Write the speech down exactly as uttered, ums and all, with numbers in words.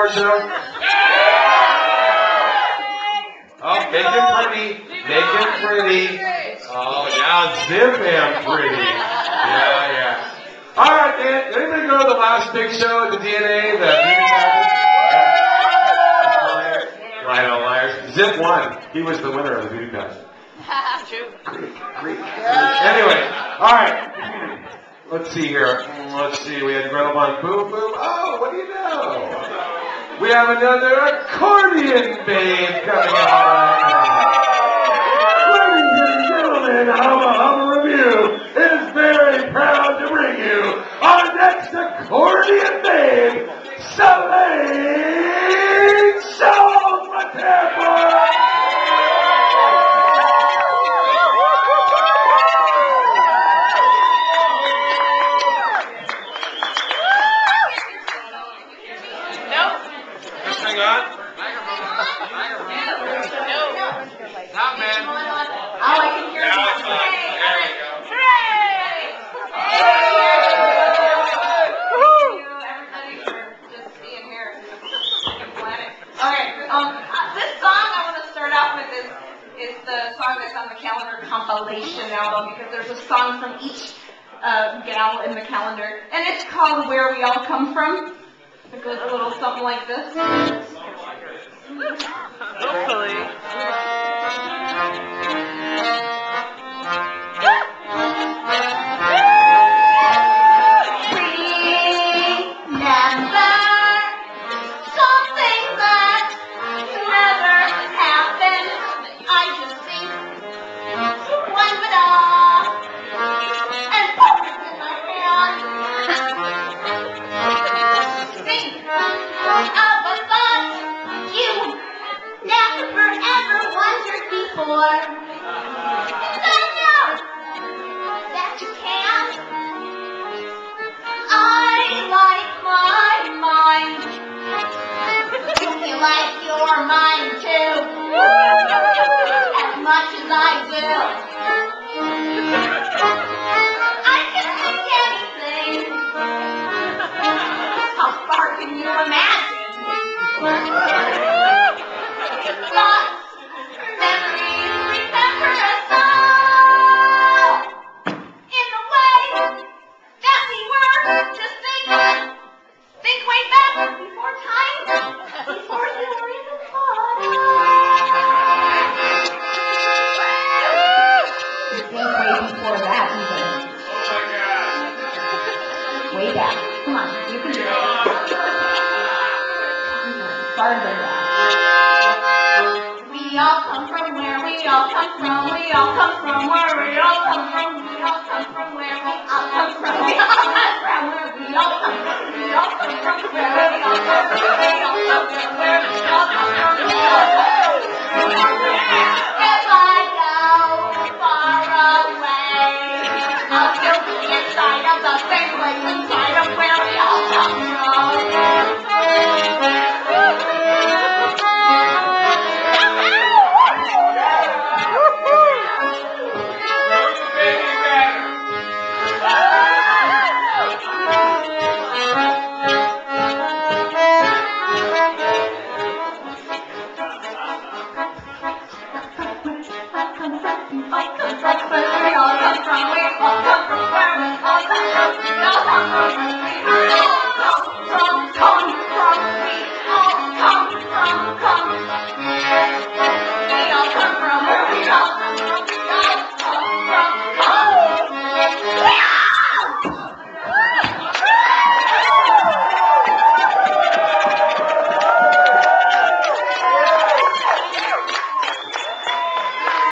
our show? Oh, make it pretty. Make it pretty. Oh, yeah, zip and pretty. Yeah, yeah. All right, man. Anybody go to the last big show at the D N A? The Right on, liars. Zip won. He was the winner of the beauty pageant. True. Greek, Greek. Anyway, all right. Let's see here. Let's see. We had Gretel on Boom Boom. Oh, what do you know? We have another accordion babe coming on. Ladies and gentlemen, Hubba Hubba Revue is very proud to bring you our next accordion babe, Salane Schultz. Compilation album because there's a song from each uh, gal in the calendar, and it's called Where We All Come From. It goes a little something like this. Hopefully. We all come from where we all come from.